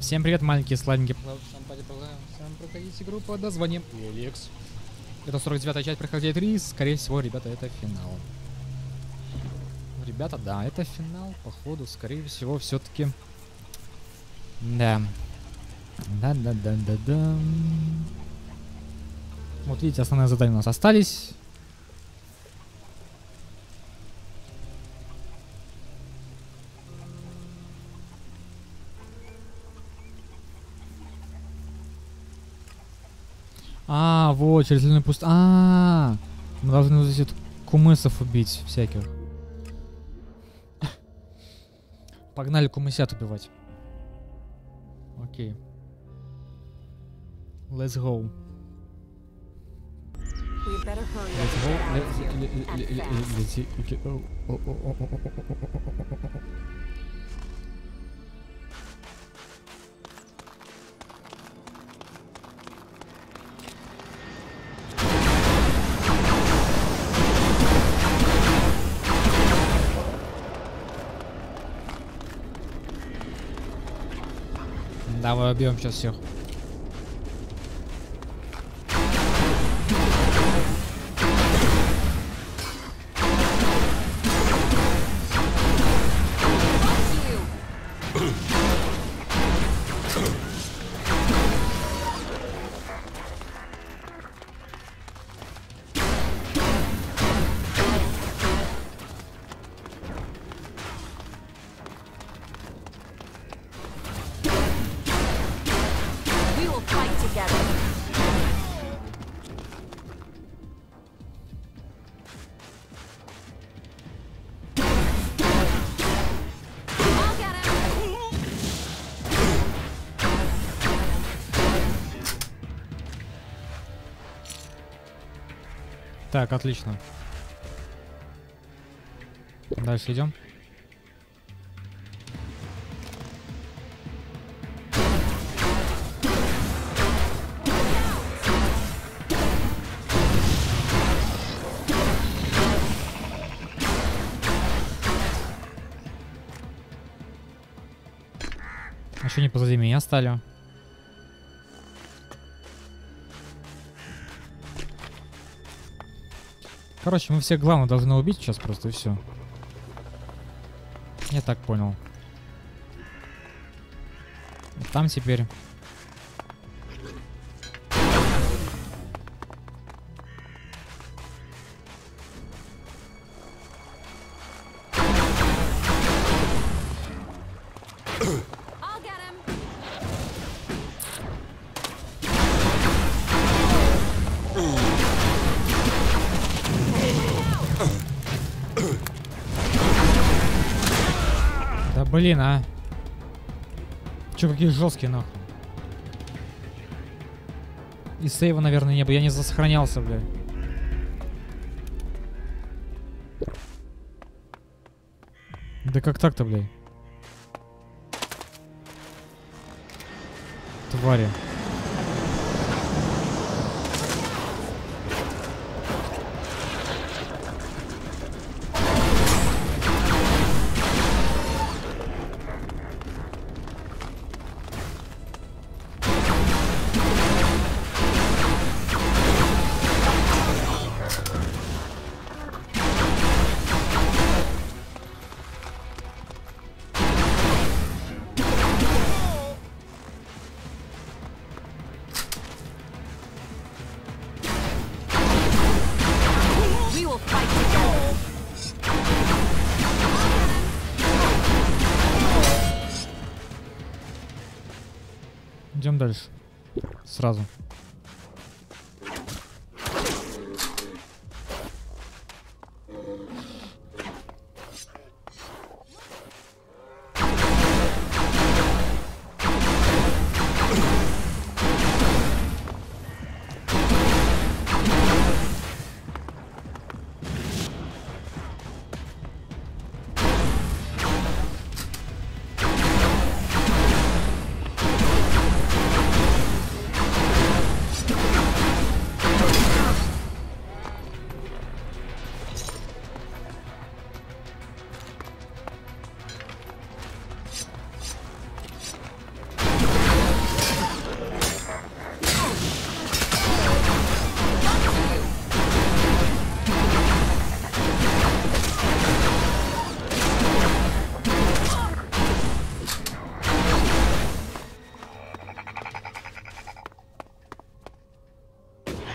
Всем привет, маленькие сладенькие. Всем проходить игру под названием Эликс. Это 49-я часть проходит рис. Скорее всего, ребята, это финал. Ребята, да, это финал. Походу, скорее всего, все-таки. Да. Да. Вот видите, основные задания у нас остались. А, вот, через длинную пустыню. Мы должны вот этих кумысов убить всяких. Погнали кумысят убивать. Окей. Let's go. Давай убьем сейчас всех. Так, отлично. Дальше идем. Еще не позади меня стали. Короче, мы всех главных должны убить сейчас просто, и все. Я так понял. Там теперь... Да блин, а. Чё, какие жесткие нахуй. И сейва, наверное, не было. Я не засохранялся, блядь. Да как так-то, блядь? Твари. Идем дальше. Сразу.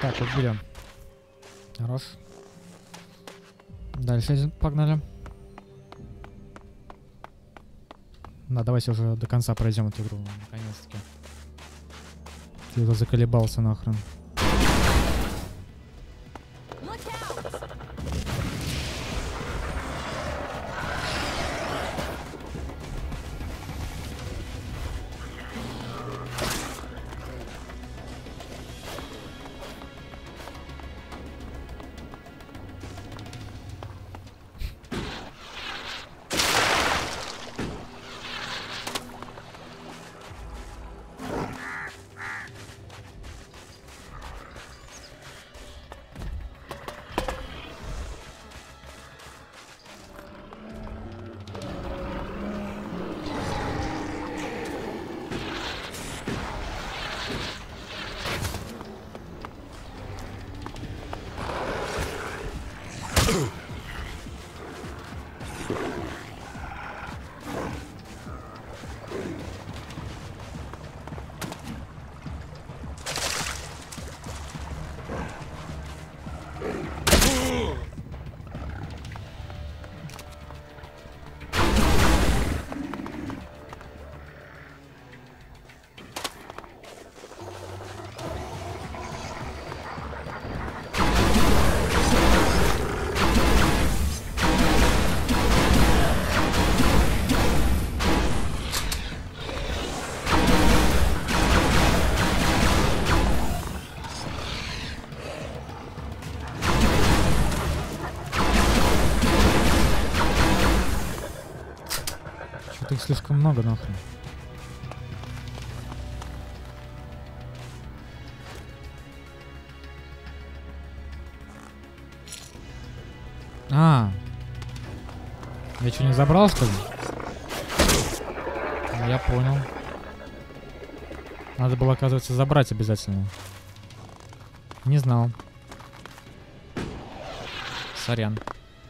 Так, вот берем. Хорош. Дальше погнали. Да, давайте уже до конца пройдем эту игру, наконец-таки. Ты его заколебался нахрен. Их слишком много нахрен. А, я что, не забрал, что ли? Я понял. Надо было, оказывается, забрать обязательно. Не знал. Сорян.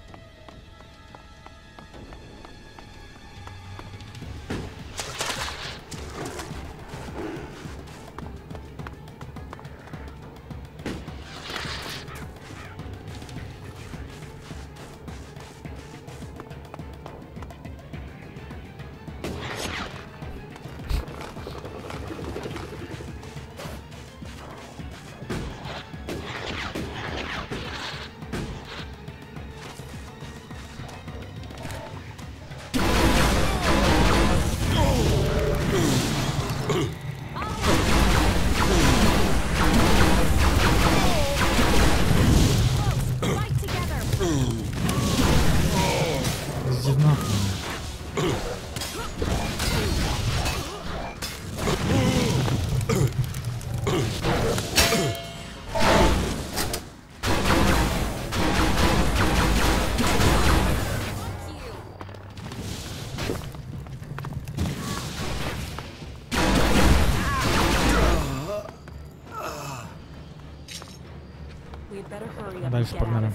Дальше погнали.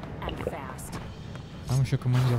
Там еще командир.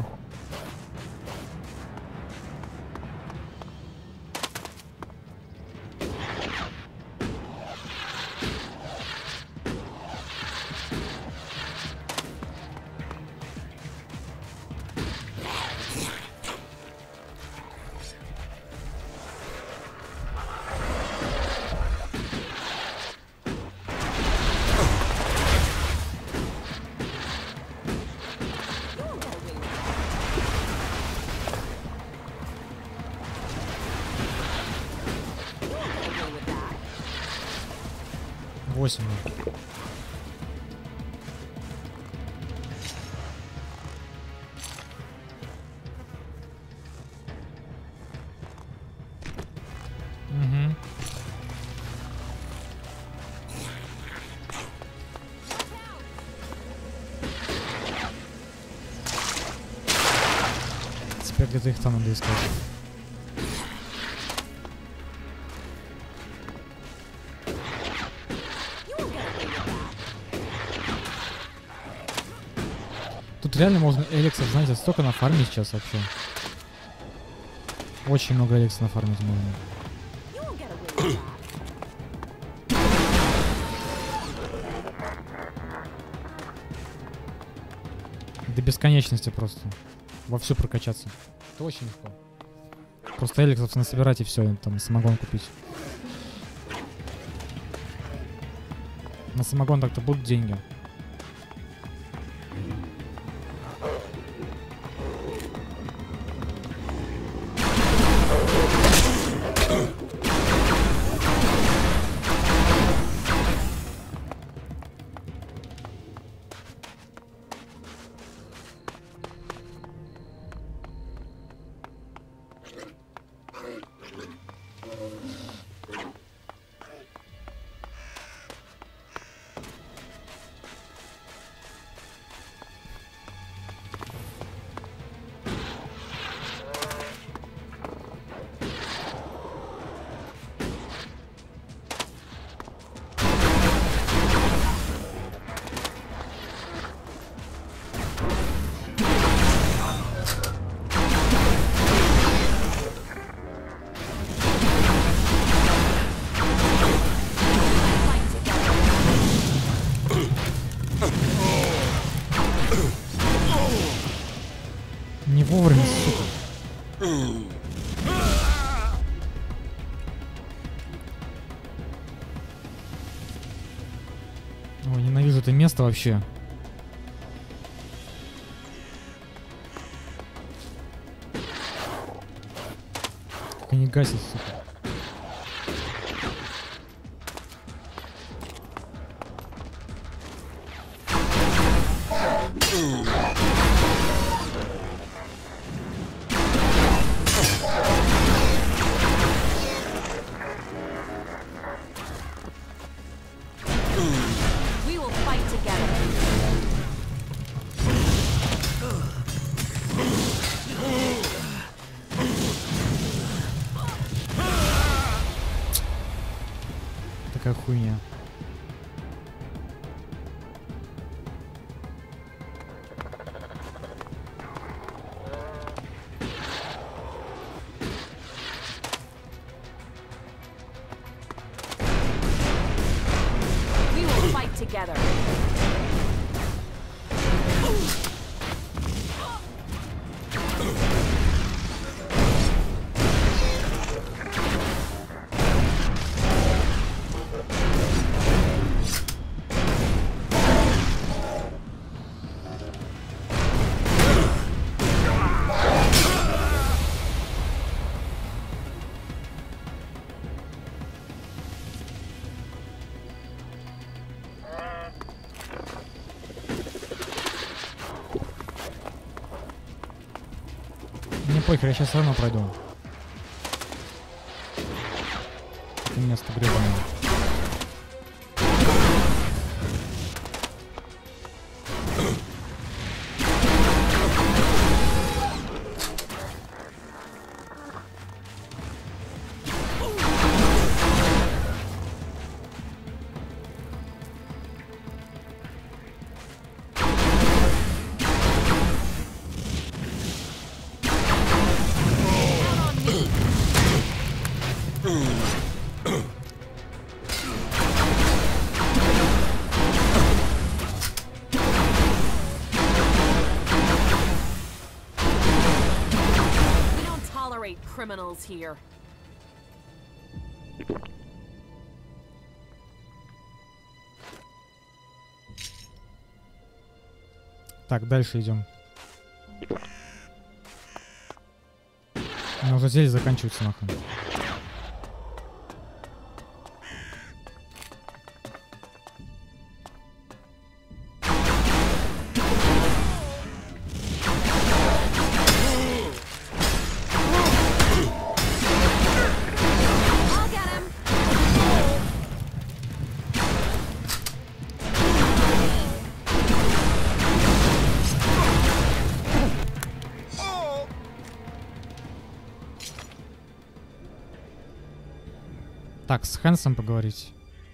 Угу. Теперь где-то их там надо искать. Тут реально можно эликсов, знаете, столько нафармить сейчас вообще. Очень много эликсов нафармить можно. До бесконечности просто. Вовсю прокачаться. Это очень легко. Просто эликсов насобирать и все, там самогон купить. На самогон так-то будут деньги. Не вовремя, сука. Ой, ненавижу это место вообще. Как они гасят, сука. We will fight together. Такая хуйня. We will fight together. Мне похер, я сейчас все равно пройду. Это место гребаное. We don't tolerate criminals here. Так, дальше идем. У меня уже зелье заканчивается нахуй. I'll get him. Так, с Хэнсом поговорить.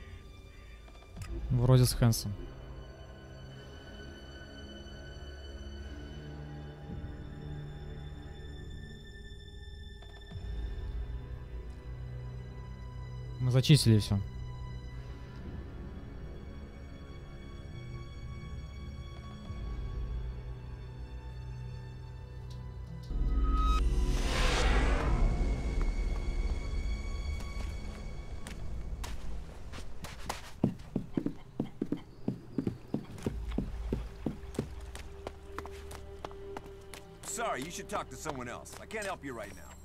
Вроде с Хэнсом. Мы зачистили все. sorry. You should talk to someone else. I can't help you right now.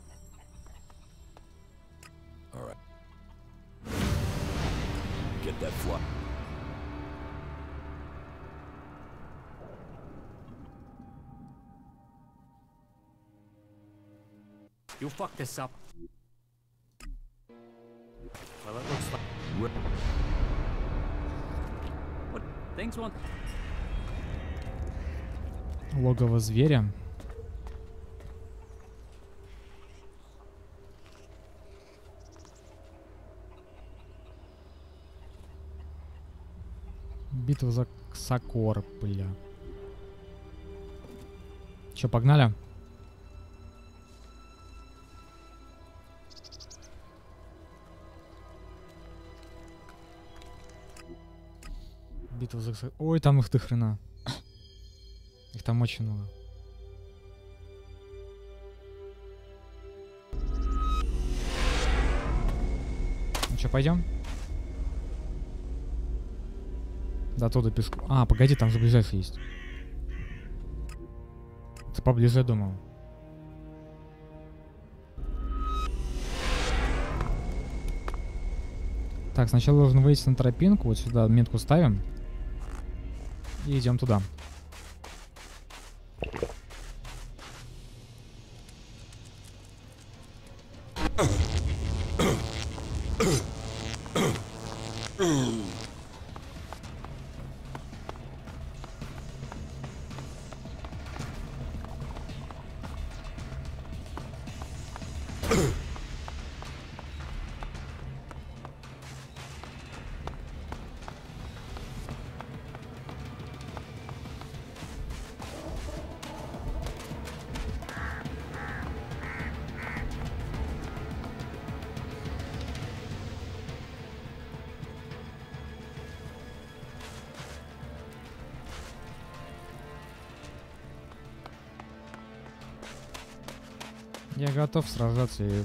All right. Get that fly. You fucked this up. Well, it looks like... What? Things won't... Логово зверя. Битва за Сокор, бля. Чё, погнали? Битва за Сокор. Ой, там их до хрена. Их там очень много. Ну чё, пойдем? До туда песку. А, погоди, там же ближайший есть. Это поближе, я думал. Так, сначала нужно выйти на тропинку. Вот сюда метку ставим. И идем туда. Я готов сражаться и...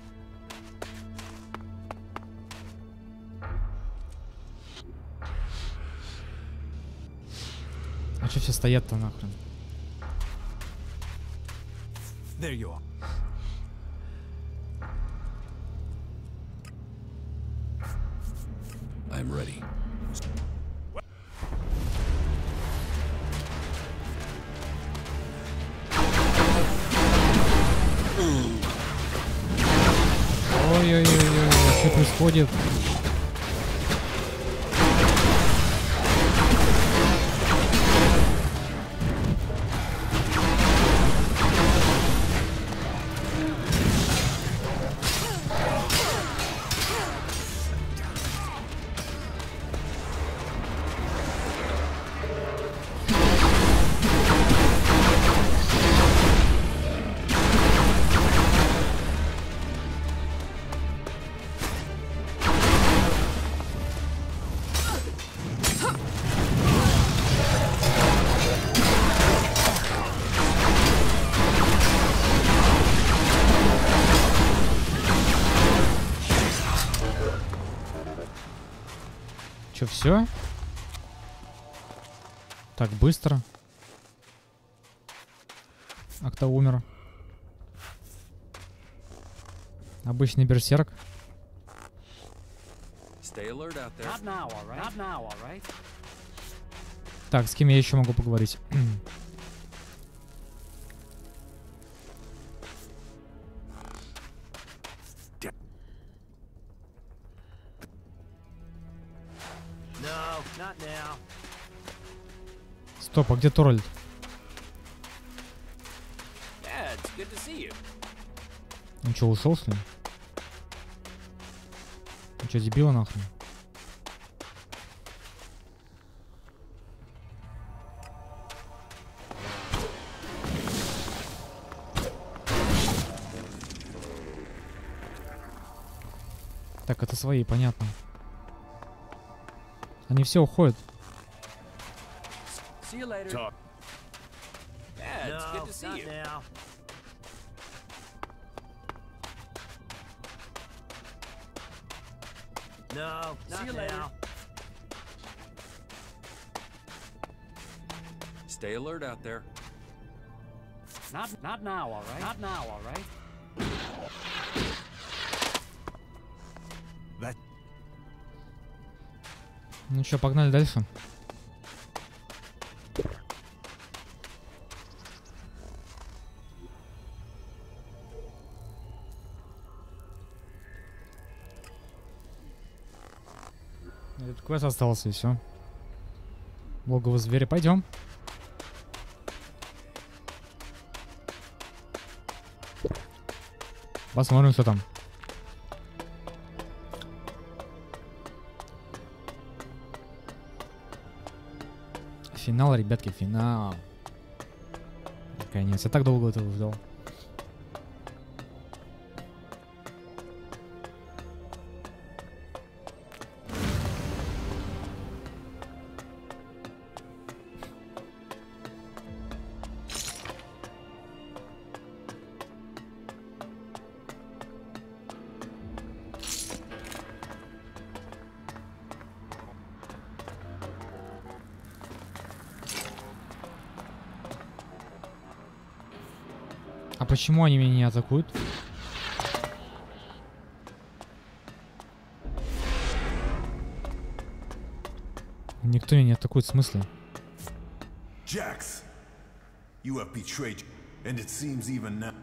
А чё все стоят-то нахрен? There you are. I'm ready. Ой-ой-ой, что происходит? Чё, все? Так быстро. А кто умер? Обычный берсерк. Stay alert out there. Not now, all right? Not now, all right? Так, с кем я еще могу поговорить? No, not now. Стоп, а где Торальд? Yeah, it's good to see you. Он что, ушел, что ли? Он что, дебила нахрен? Так, это свои, понятно. Они все уходят. See you later. Talk. Yeah, it's good to see you. Now. No, See you not later. now. Stay alert out there. Not now, all right? Not now, all right? That Ну что, погнали дальше. Этот квест остался и все. Логово зверя. Пойдем. Посмотрим, что там. Финал, ребятки, финал. Наконец. Я так долго этого ждал. А почему они меня не атакуют? Никто меня не атакует, в смысле? Jax, you have betrayed, and it seems even now.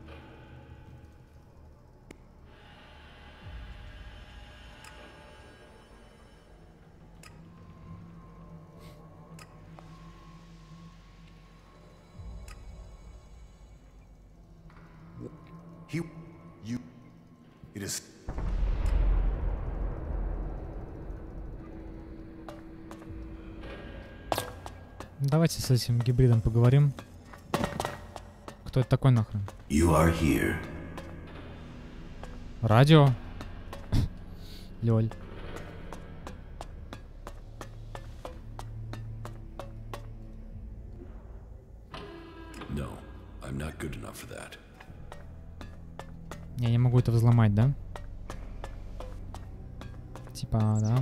It is. Давайте с этим гибридом поговорим. Кто это такой нахрен? You are here. Радио. Лёль. No, I'm not good enough for that. Я не могу это взломать, да? Типа, да.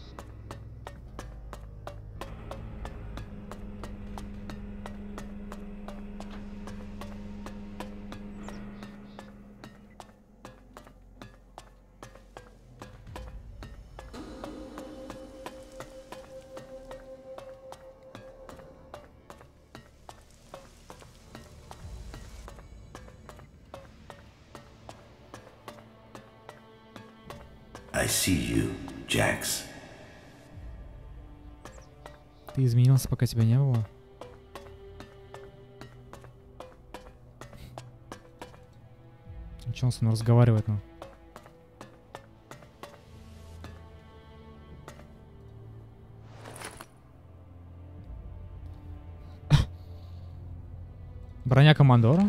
I see you, Jax. Ты изменился, пока тебя не было. Че он со мной разговаривает, ну? Броня командора?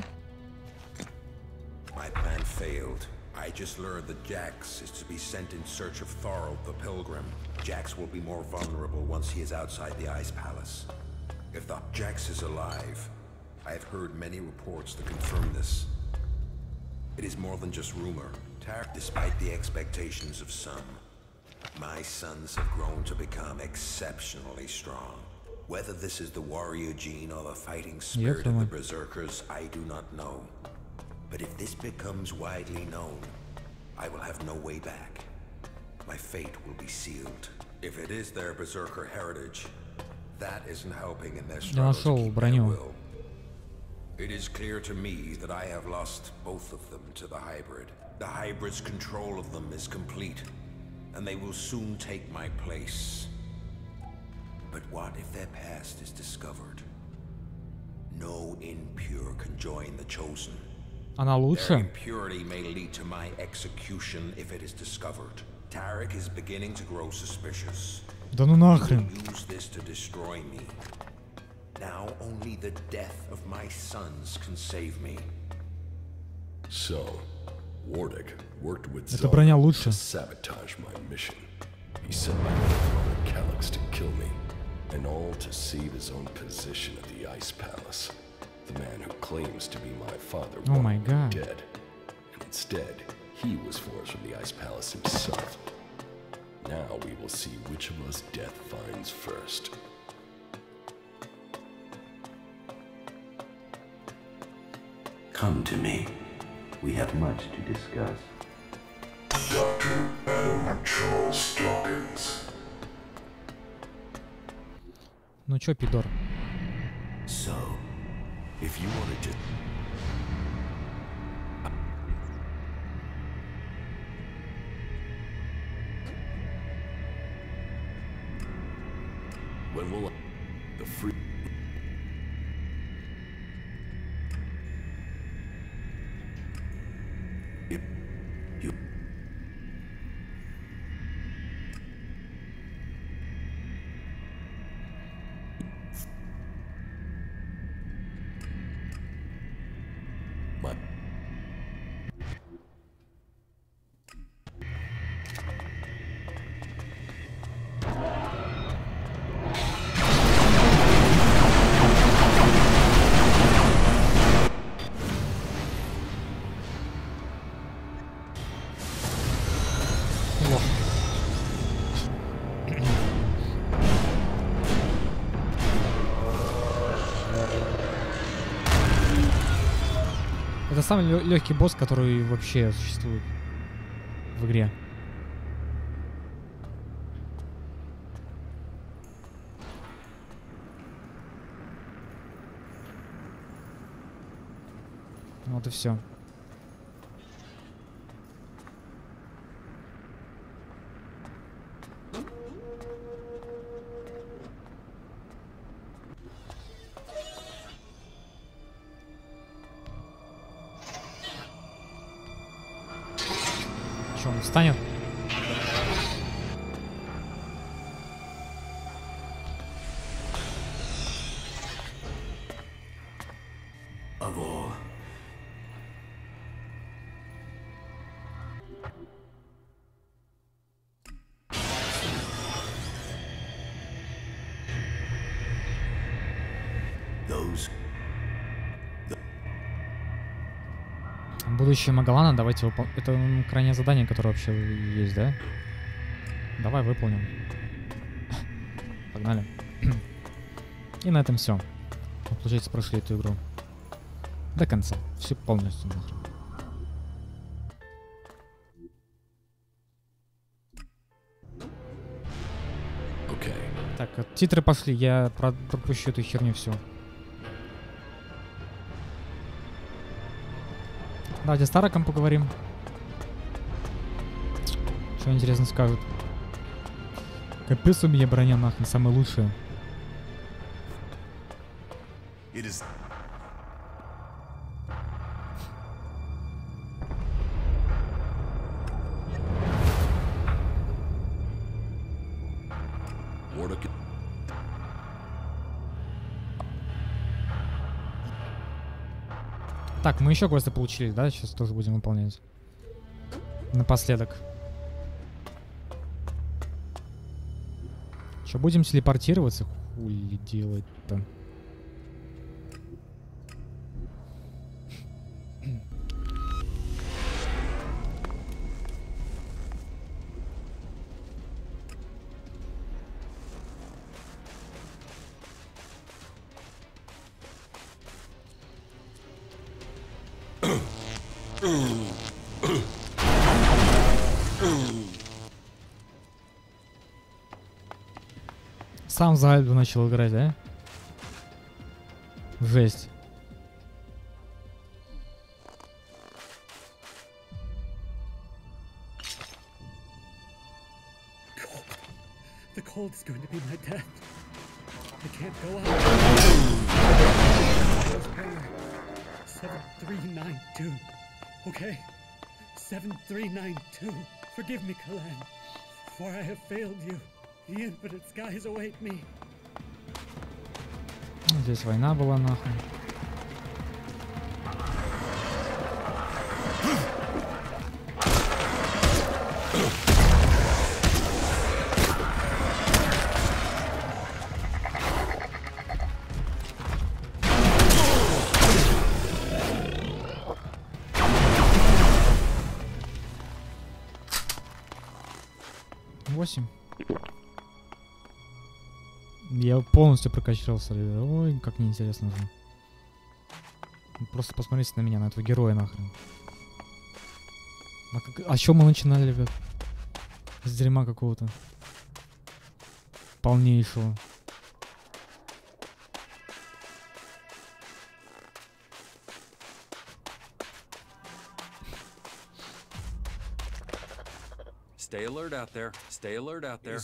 My plan failed. I just learned that Jax is to be sent in search of Thorald the Pilgrim. Jax will be more vulnerable once he is outside the Ice Palace. If the Jax is alive, I have heard many reports that confirm this. It is more than just rumor. Despite the expectations of some, my sons have grown to become exceptionally strong. Whether this is the warrior gene or the fighting spirit of the Berserkers, I do not know. But if this becomes widely known, I will have no way back. My fate will be sealed. If it is their Berserker heritage, that isn't helping in their struggle to keep their will. It is clear to me that I have lost both of them to the hybrid. The hybrid's control of them is complete, and they will soon take my place. But what if their past is discovered? No impure can join the chosen. Она Their лучше? impurity may lead to my execution if it is discovered. Tarek is beginning to grow suspicious. Да ну He will нахрен. use this to destroy me. Now only the death of my sons can save me. So, Wardick worked with Эта броня Zoltan лучше. to sabotage my mission. He sent my father Calyx to kill me, and all to save his own position at the Ice Palace. The man who claims to be my father Oh my wanted God. me dead, and instead, he was forced from the Ice Palace himself. Now we will see which of us death finds first. come to me. We have much to discuss. Dr. Adam Charles Dawkins. Ну чё, пидор? So, if you wanted to... When will the free... If you... My... Это самый легкий босс, который вообще существует в игре. Вот и все. Че, он встанет? Of all... Those... Будущее Магалана, давайте выполним. Это крайнее задание, которое вообще есть, да? Давай выполним. Погнали. И на этом все. Получается, прошли эту игру до конца. Все полностью нахрен. Okay. Так, титры пошли, я пропущу эту херню все. Давайте с Тараком поговорим. Что интересно скажут. Капец, у меня броня нахрен самая лучшая. It is... Mordecai. Так, мы еще квесты получили, да? Сейчас тоже будем выполнять. Напоследок. Че, будем телепортироваться? Хули делать-то? Сам за Альбу начал играть, да? Жесть. The cold is going to be my death. I can't go out. 7392. Okay? 7392. Forgive me, Kalan, for I have failed you. The infinite skies await me. Здесь война была нахуй. Я полностью прокачался. Ой, как неинтересно же. Просто посмотрите на меня, на этого героя нахрен. А с чего мы начинали, ребят? С дерьма какого-то. Полнейшего. Stay alert out there. Stay alert out there.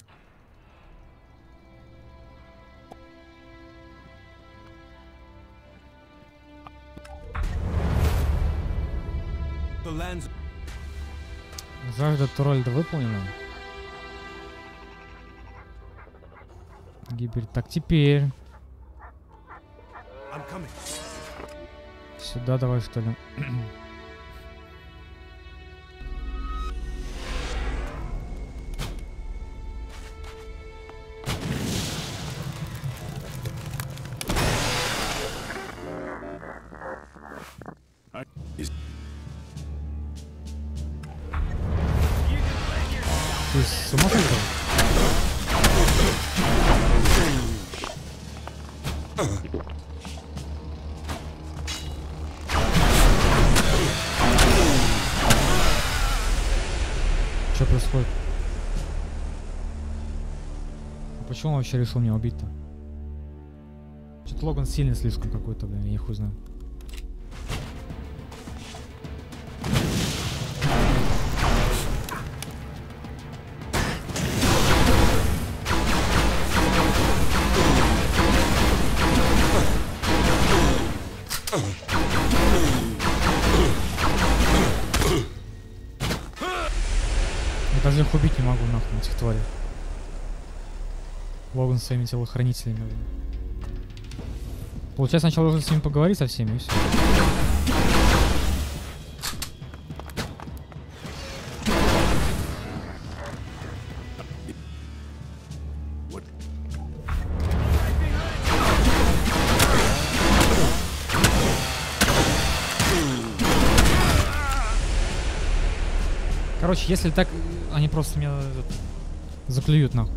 The lands. Жажда Торальда выполнена. Гибель. Так, теперь. Сюда давай, что ли. Ты с ума сошел? Что происходит? Почему он вообще решил меня убить-то? Что-то Логан сильный слишком какой-то, блин, я не хуй знаю. Я даже их убить не могу, нахуй, этих тварей. Логан с своими телохранителями. Блин. Получается, сначала нужно с ними поговорить со всеми, и все. Короче, если так, они просто меня заклюют нахуй.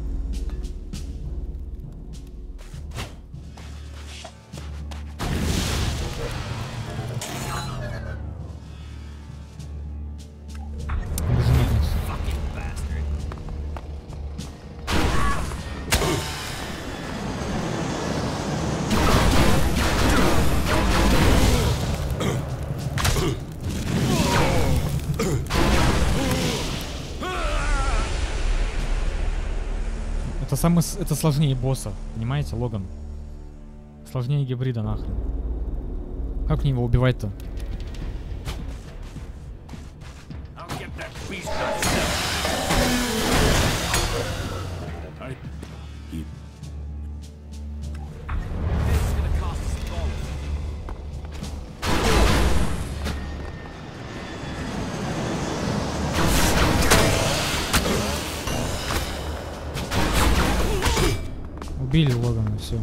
Это сложнее босса, понимаете, Логан? Сложнее гибрида, нахрен. Как мне его убивать-то? Убили Логана, все.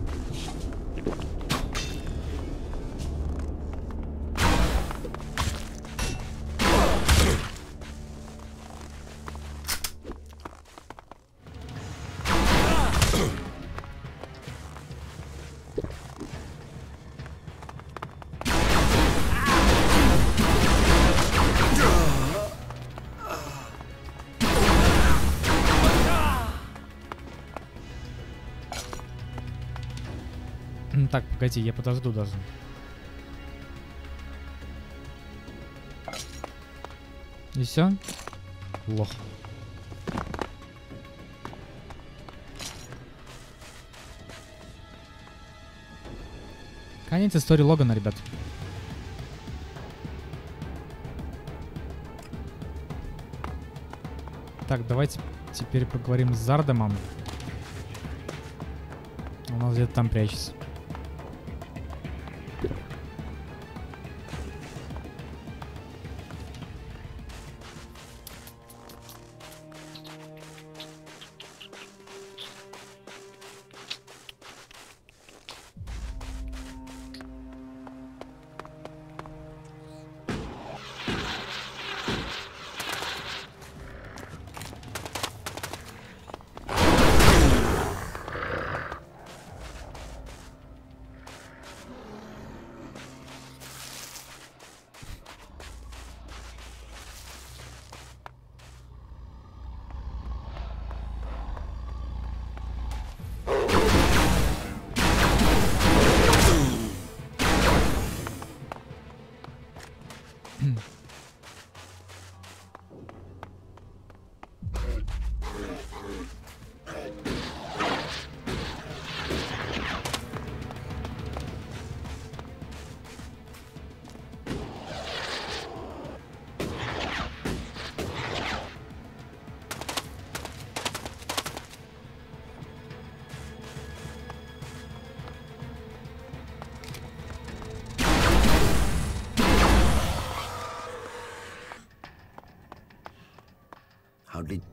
Так, погоди, я подожду даже. И все? Лох. Конец истории Логана, ребят. Так, давайте теперь поговорим с Зардемом. У нас где-то там прячется. How did...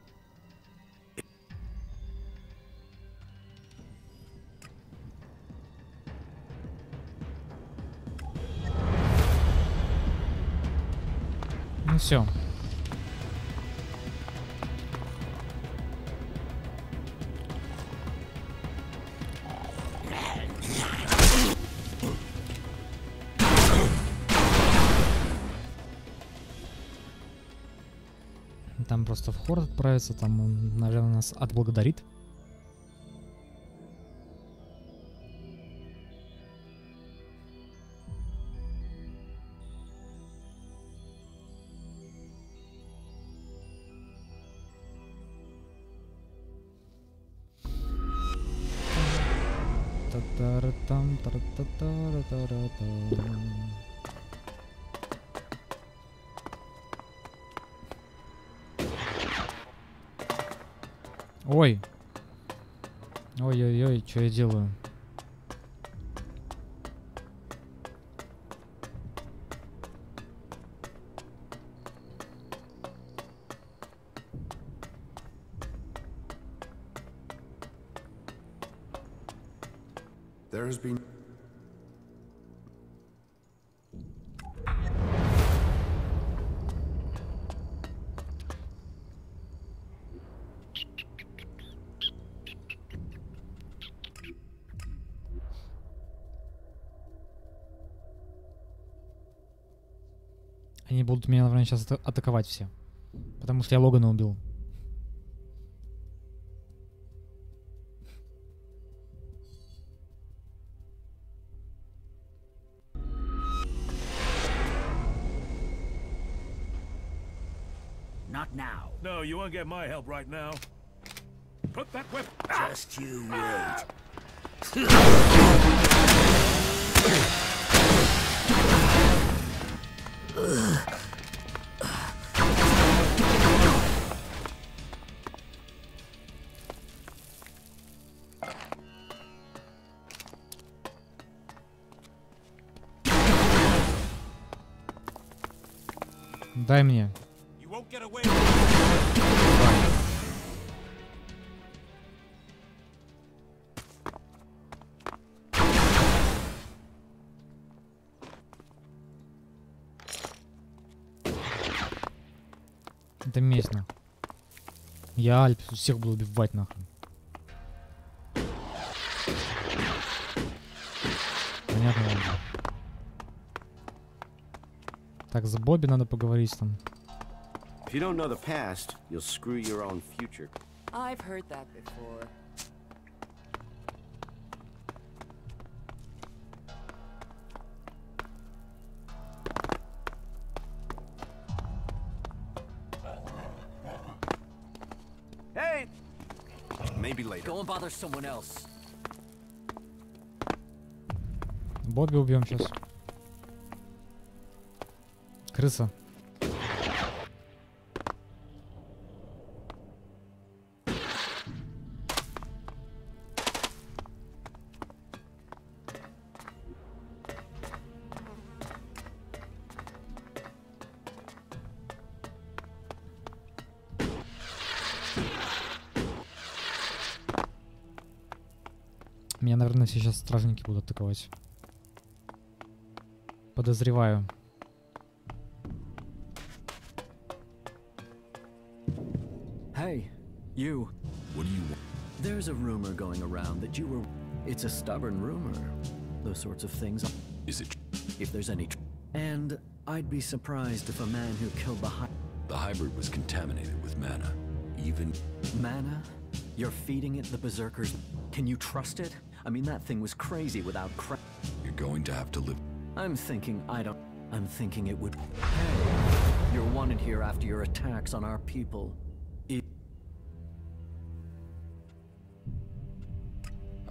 Ну все. Там просто в хорд отправится, там он, наверное, нас отблагодарит. Та-та-ра-там, та-ра-та-та-ра-та-ра-там. Ой. Ой-ой-ой, что я делаю? There has been... Они будут меня, наверное, сейчас атаковать все. Потому что я Логана убил. Not now. No, you won't get my help right now. Put that weapon. Just you wait. Дай мне. You won't get away. Это месть, нахуй. Я Альп всех буду убивать, нахуй. Понятно, ладно. Так, с Бобби надо поговорить там. If you don't know the past, you'll screw your own future. I've heard that before. Hey! Maybe later. Go and bother someone else. Бобби убьем сейчас. Крыса. Меня, наверное, сейчас стражники будут атаковать. Подозреваю. Hey, you. What do you want? There's a rumor going around that you were... It's a stubborn rumor. Those sorts of things. Is it If there's any... And I'd be surprised if a man who killed the hybrid was contaminated with mana? Even Mana? You're feeding it the berserkers. Can you trust it? I mean, that thing was crazy without you're going to have to live. I'm thinking it would... Hey, you're wanted here after your attacks on our people.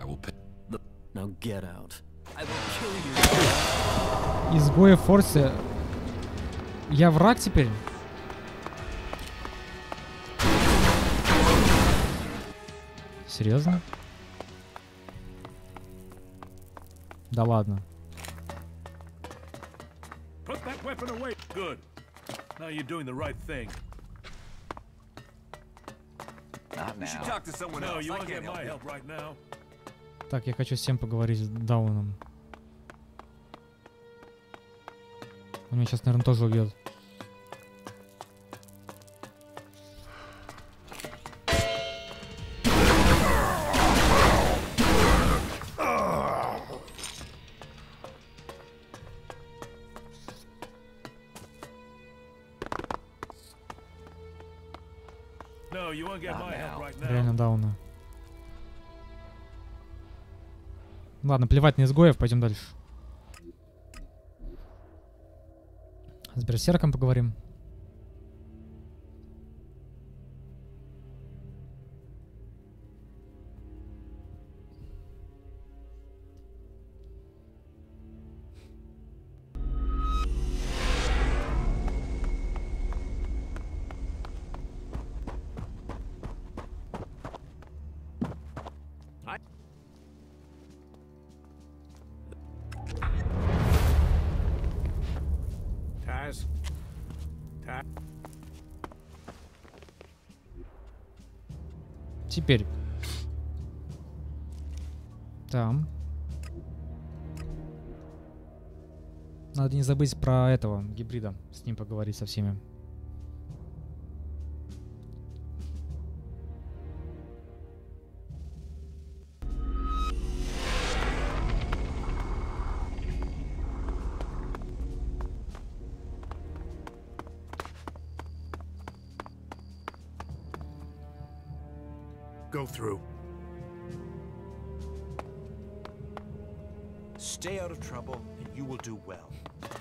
will pay. Now get out. I will kill you. Изгои в форсе. Я враг теперь? Серьезно? Да ладно. Put that weapon away. Good. Now you're doing the right thing. Not now. You should talk to someone else. No, you I won't can't get my help help right now. Так, я хочу с тем поговорить с Дауном. Он меня сейчас, наверное, тоже убьет. No, you won't get my help right now. Реально Дауна. Ладно, плевать на изгоев, пойдем дальше. С берсерком поговорим. Теперь. Там. Надо не забыть про этого гибрида. С ним поговорить со всеми. Go through. Stay out of trouble, and you will do well.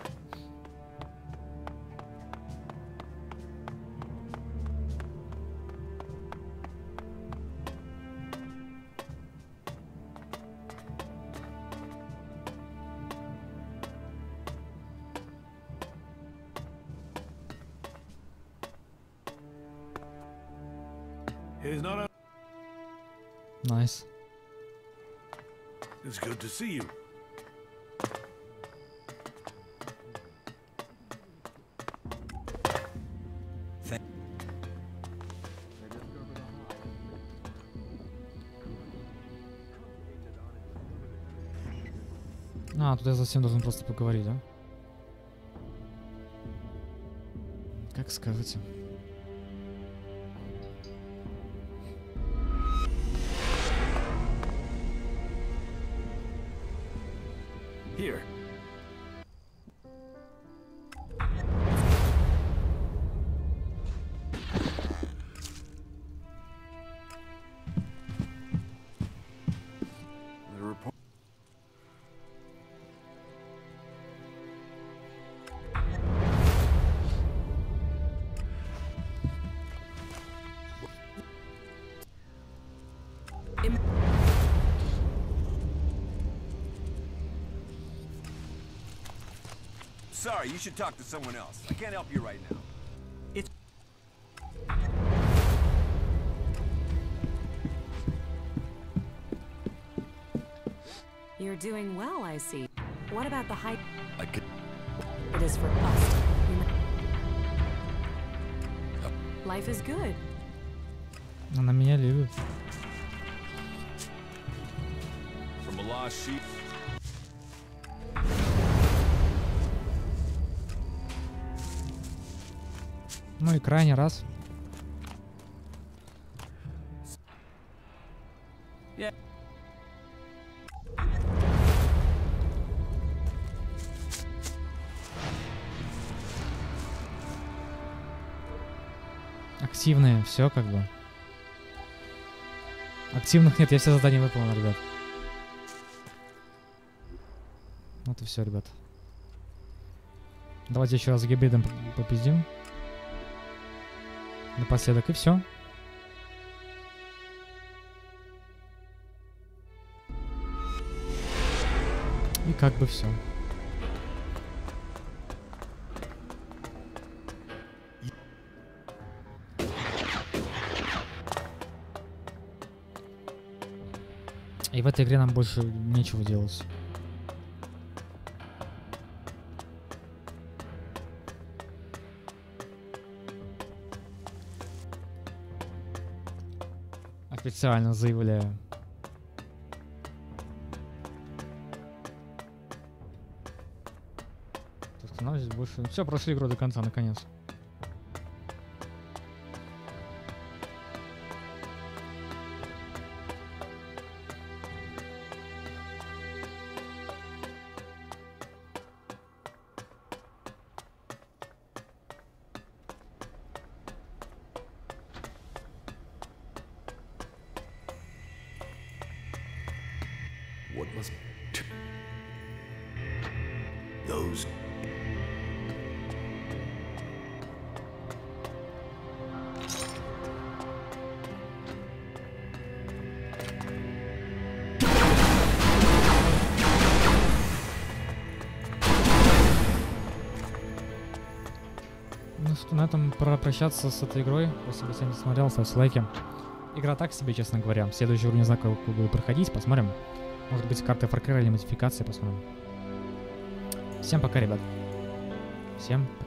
He's not a... Nice. It's good to see you. А, тут я совсем должен просто поговорить, да? Как скажете. Here. The report. Sorry, you should talk to someone else. I can't help you right now. You're doing well, I see. What about the hype? I could. It is for us. Life is good. Она меня любит. From a lost sheep. Ну и крайний раз. Yeah. Активные, все как бы. Активных нет, я все задания выполнил, ребят. Вот и все, ребят. Давайте еще раз с гибридом попиздим. Напоследок, и все. И как бы все. И в этой игре нам больше нечего делать. Официально заявляю. Здесь больше... Все, прошли игру до конца, наконец. What must... Those... Ну что, на этом пора прощаться с этой игрой. Спасибо всем, кто смотрел, ставьте лайки. Игра так себе, честно говоря. Следующий уровень не знаю, как буду проходить, посмотрим. Может быть, карты Far Cry или модификации, посмотрим. Всем пока, ребят. Всем пока.